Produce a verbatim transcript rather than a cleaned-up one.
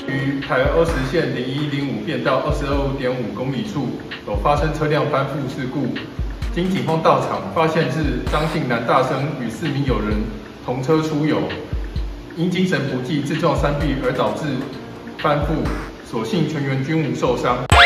于台二十线零一零五变道二十二点五公里处有发生车辆翻覆事故，经警方到场发现是张姓男大生与四名友人同车出游，因精神不济自撞山壁而导致翻覆，所幸全员均无受伤。